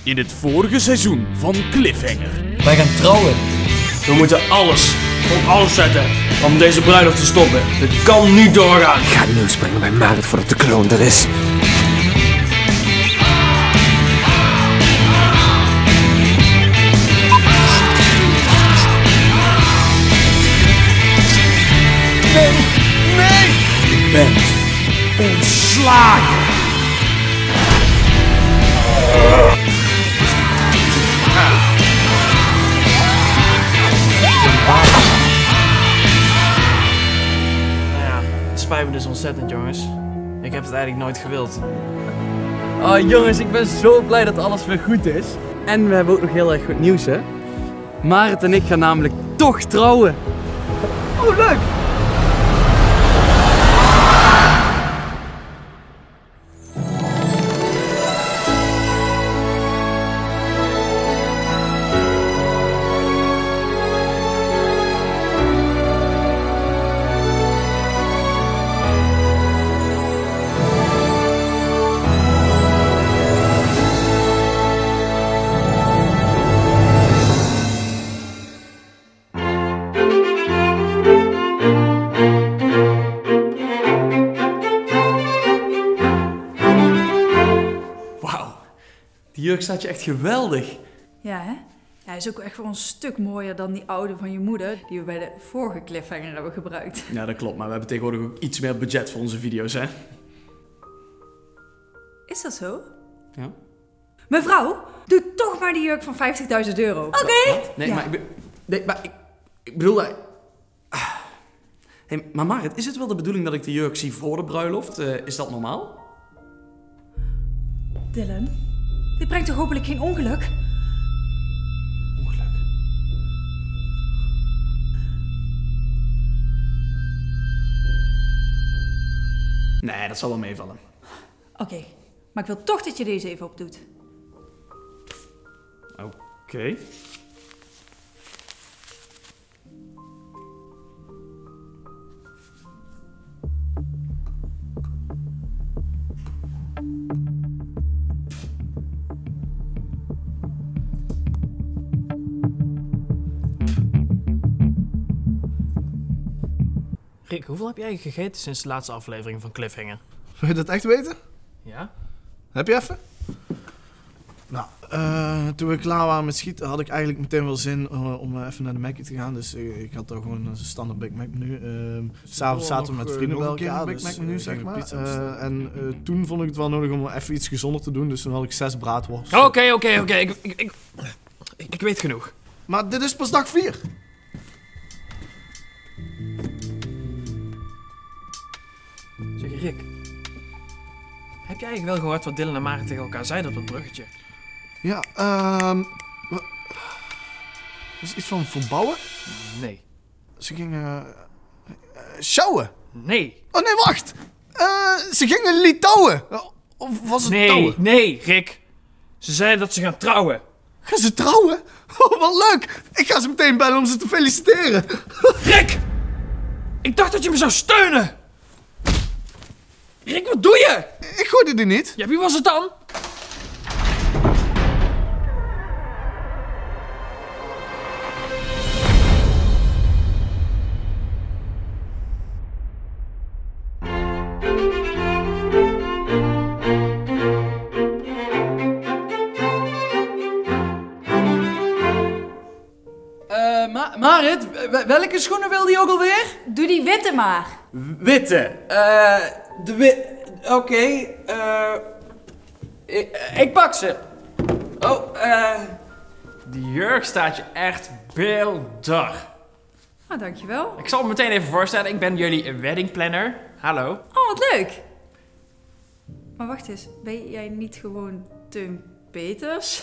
In het vorige seizoen van Cliffhanger. Wij gaan trouwen. We moeten alles, op alles zetten om deze bruiloft te stoppen. Dit kan niet doorgaan. Ik ga het nieuws brengen bij Marit voordat de kloon er is. Nee! Je bent ontslagen. Ja, het spijt me dus ontzettend, jongens. Ik heb het eigenlijk nooit gewild. Oh jongens, ik ben zo blij dat alles weer goed is. En we hebben ook nog heel erg goed nieuws, hè? Marit en ik gaan namelijk toch trouwen. Oh, leuk! Die jurk staat je echt geweldig. Ja, hè? Ja, hij is ook echt wel een stuk mooier dan die oude van je moeder, die we bij de vorige Cliffhanger hebben gebruikt. Ja, dat klopt, maar we hebben tegenwoordig ook iets meer budget voor onze video's, hè? Is dat zo? Ja. Mevrouw, doe toch maar die jurk van €50.000. Oké? Nee, Ja. maar ik bedoel... Hey, maar Marit, is het wel de bedoeling dat ik de jurk zie voor de bruiloft? Is dat normaal? Dylan, dit brengt toch hopelijk geen ongeluk? Ongeluk. Nee, dat zal wel meevallen. Oké, maar ik wil toch dat je deze even opdoet. Oké. Rick, hoeveel heb jij gegeten sinds de laatste aflevering van Cliffhanger? Wil je dat echt weten? Ja? Heb je even? Nou, toen we klaar waren met schieten had ik eigenlijk meteen wel zin om even naar de Mackie te gaan. Dus ik had toch gewoon een standaard Big Mac menu. S'avonds zaten we met vrienden bij elkaar. Een Big Mac menu, zeg maar. Toen vond ik het wel nodig om even iets gezonder te doen. Dus toen had ik 6 braadworsten. Oké. Ik weet genoeg. Maar dit is pas dag 4. Zeg Rick, heb jij eigenlijk wel gehoord wat Dylan en Marit tegen elkaar zeiden op dat bruggetje? Ja, was iets van verbouwen? Nee. Ze gingen sjouwen. Nee. Oh nee, wacht! Ze gingen Litouwen. Of was het touwen? Nee, Rick. Ze zeiden dat ze gaan trouwen. Gaan ze trouwen? Oh, wat leuk! Ik ga ze meteen bellen om ze te feliciteren. Rick! Ik dacht dat je me zou steunen! Rick, wat doe je? Ik gooide die niet. Ja, wie was het dan? Marit, welke schoenen wilde je ook alweer? Doe die witte maar. Witte. Oké, ik pak ze. Die jurk staat je echt beeldig. Oh, dankjewel. Ik zal me meteen even voorstellen, ik ben jullie wedding planner. Hallo. Oh, wat leuk. Maar wacht eens, ben jij niet gewoon Teun Peters?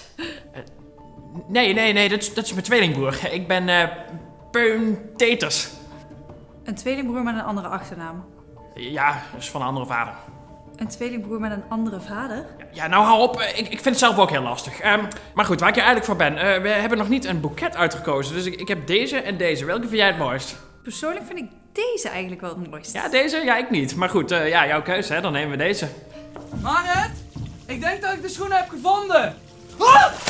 Nee, dat is mijn tweelingbroer. Ik ben Peun Teters. Een tweelingbroer met een andere achternaam. Ja, dat is van een andere vader. Een tweelingbroer met een andere vader? Ja, nou hou op. Ik vind het zelf ook heel lastig. Maar goed, waar ik hier eigenlijk voor ben. We hebben nog niet een boeket uitgekozen. Dus ik heb deze en deze. Welke vind jij het mooist? Persoonlijk vind ik deze eigenlijk wel het mooist. Ja, deze? Ja, ik niet. Maar goed, ja, jouw keuze, hè. Dan nemen we deze. Marit, ik denk dat ik de schoenen heb gevonden. Ah!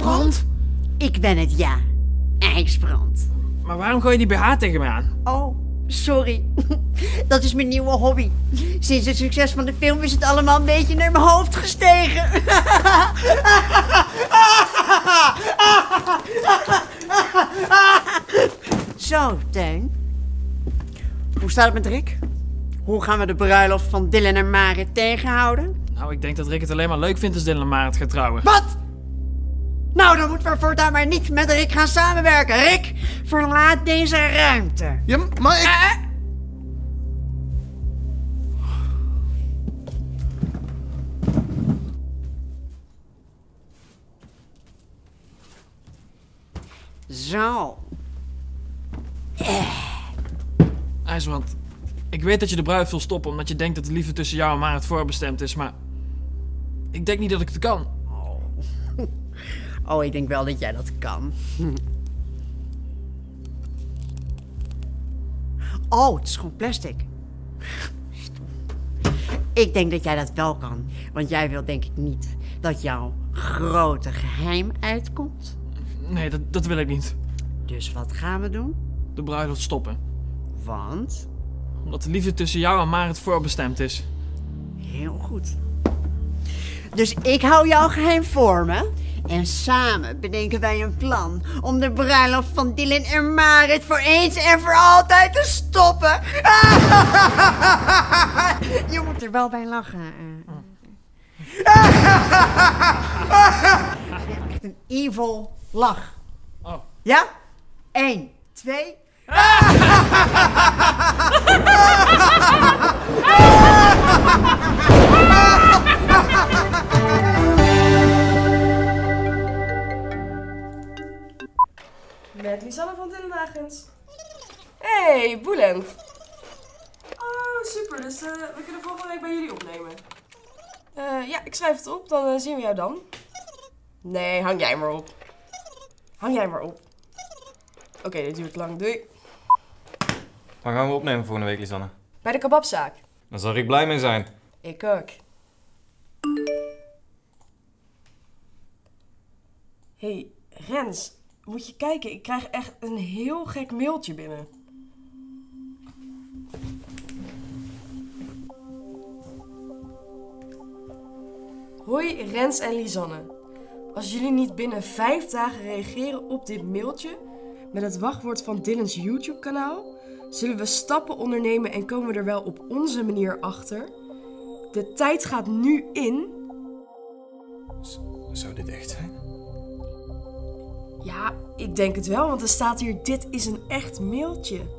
IJsbrand? Ik ben het, ja. IJsbrand. Maar waarom gooi je die BH tegen mij aan? Oh, sorry. Dat is mijn nieuwe hobby. Sinds het succes van de film is het allemaal een beetje naar mijn hoofd gestegen. Zo, Teun. Hoe staat het met Rick? Hoe gaan we de bruiloft van Dylan en Marit tegenhouden? Nou, ik denk dat Rick het alleen maar leuk vindt als Dylan en Marit gaat trouwen. Wat? Nou, dan moeten we voortaan maar niet met Rick gaan samenwerken. Rick, verlaat deze ruimte. Ja, maar ik... Zo. IJsbrand, ik weet dat je de bruiloft wil stoppen omdat je denkt dat de liefde tussen jou en Marit voorbestemd is, maar... ik denk niet dat ik het kan. Oh, ik denk wel dat jij dat kan. Oh, het is gewoon plastic. Ik denk dat jij dat wel kan. Want jij wil denk ik niet dat jouw grote geheim uitkomt. Nee, dat wil ik niet. Dus wat gaan we doen? De bruiloft stoppen. Want? Omdat de liefde tussen jou en Marit voorbestemd is. Heel goed. Dus ik hou jouw geheim voor me. En samen bedenken wij een plan om de bruiloft van Dylan en Marit voor eens en voor altijd te stoppen. Je moet er wel bij lachen. Echt een evil lach. Oh. Ja? 1, 2... Met Lisanne van Dillenhagens. Hey, Boelend. Oh, super. Dus we kunnen volgende week bij jullie opnemen. Ja, ik schrijf het op. Dan zien we jou dan. Nee, hang jij maar op. Hang jij maar op. Oké, dit duurt lang. Doei. Waar gaan we opnemen volgende week, Lisanne? Bij de kebabzaak. Daar zal ik blij mee zijn. Ik ook. Hey, Rens. Moet je kijken, ik krijg echt een heel gek mailtje binnen. Hoi Rens en Lisanne. Als jullie niet binnen 5 dagen reageren op dit mailtje met het wachtwoord van Dylan's YouTube kanaal, zullen we stappen ondernemen en komen we er wel op onze manier achter. De tijd gaat nu in. Zou dit echt zijn? Ja, ik denk het wel, want er staat hier, dit is een echt mailtje.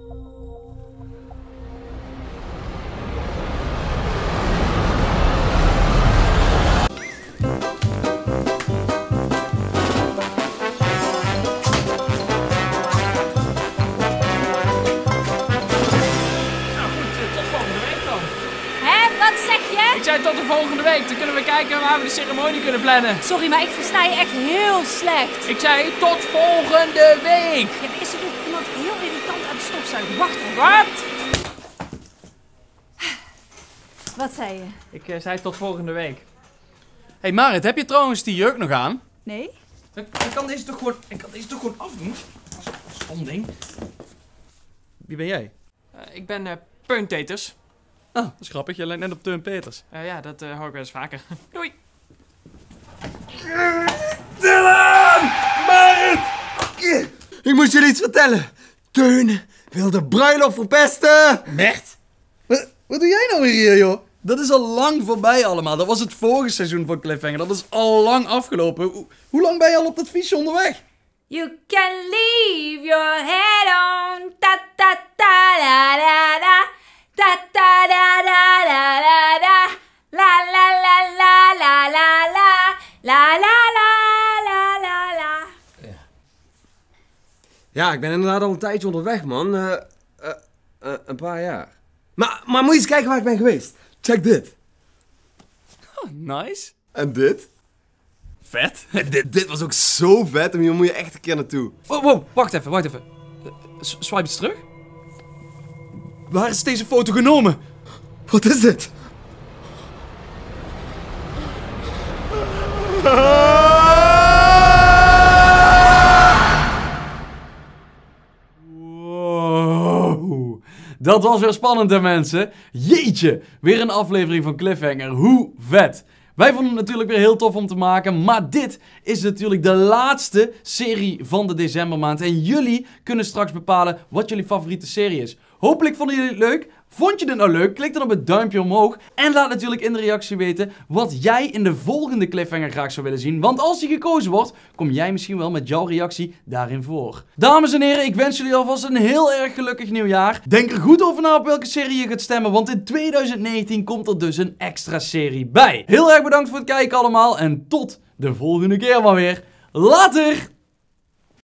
Ik zei tot de volgende week, dan kunnen we kijken waar we de ceremonie kunnen plannen. Sorry, maar ik versta je echt heel slecht. Ik zei tot volgende week. Ja, er is er ook iemand heel irritant aan het stofzuigen. Wacht even. Wat? Wat zei je? Ik zei tot volgende week. Hey Marit, heb je trouwens die jurk nog aan? Nee? Ik kan deze toch gewoon afdoen? Stom ding. Wie ben jij? Ik ben Peunteters. Ah, dat is grappig. Je lijkt net op Teun Peters. Ja, dat hoor ik wel eens vaker. Doei. Dylan! Marit! Ik moet jullie iets vertellen. Teun wil de bruiloft verpesten. Echt? Wat doe jij nou hier, joh? Dat is al lang voorbij allemaal. Dat was het vorige seizoen van Cliffhanger. Dat is al lang afgelopen. Hoe lang ben je al op dat fietsje onderweg? You can leave your head on. Ta ta ta da da da. Ta ta da da da da da. La la la la la la la. La la la la la la. Ja, ik ben inderdaad al een tijdje onderweg, man. Een paar jaar. Maar moet je eens kijken waar ik ben geweest. Check dit. Oh, nice. En dit. Vet. Dit was ook zo vet en hier moet je echt een keer naartoe. Wow, wacht even. Swipe eens terug. Waar is deze foto genomen? Wat is dit? Dat was weer spannend hè mensen. Jeetje, weer een aflevering van Cliffhanger. Hoe vet. Wij vonden het natuurlijk weer heel tof om te maken, maar dit is natuurlijk de laatste serie van de decembermaand. En jullie kunnen straks bepalen wat jullie favoriete serie is. Hopelijk vonden jullie het leuk. Vond je dit nou leuk? Klik dan op het duimpje omhoog. En laat natuurlijk in de reactie weten wat jij in de volgende Cliffhanger graag zou willen zien. Want als die gekozen wordt, kom jij misschien wel met jouw reactie daarin voor. Dames en heren, ik wens jullie alvast een heel erg gelukkig nieuwjaar. Denk er goed over na op welke serie je gaat stemmen, want in 2019 komt er dus een extra serie bij. Heel erg bedankt voor het kijken allemaal en tot de volgende keer maar weer. Later!